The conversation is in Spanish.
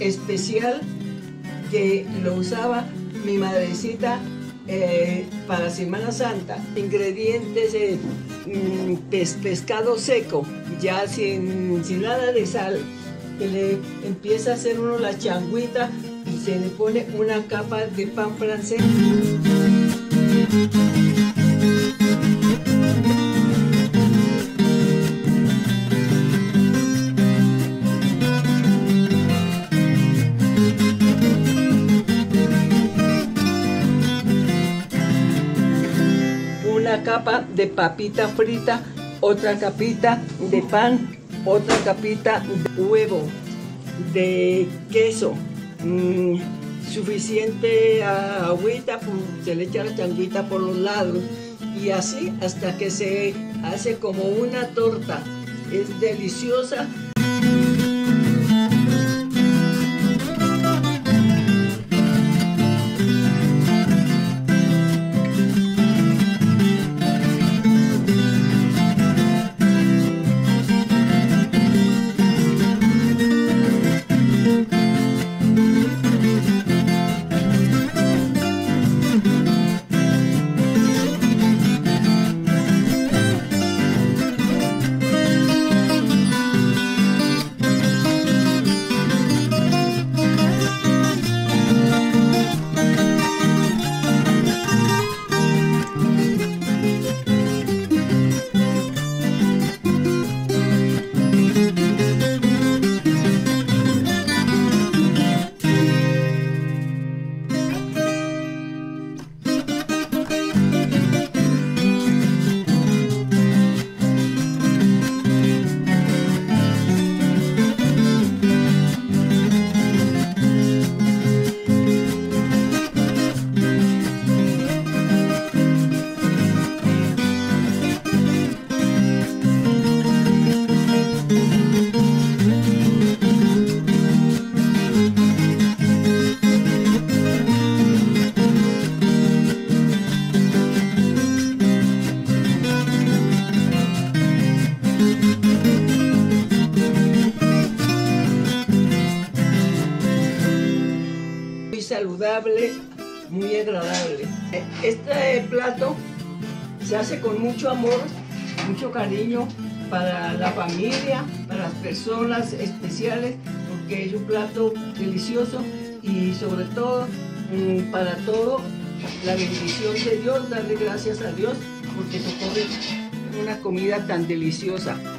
especial que lo usaba mi madrecita para Semana Santa. Ingredientes: pescado seco, ya sin nada de sal. Que le empieza a hacer uno la changuita y se le pone una capa de pan francés. Una capa de papita frita, otra capita de pan, otra capita de huevo, de queso, suficiente agüita, se le echa la changuita por los lados y así hasta que se hace como una torta. Es deliciosa. Saludable, muy agradable. Este plato se hace con mucho amor, mucho cariño para la familia, para las personas especiales, porque es un plato delicioso y sobre todo para todo la bendición de Dios, darle gracias a Dios porque socorre una comida tan deliciosa.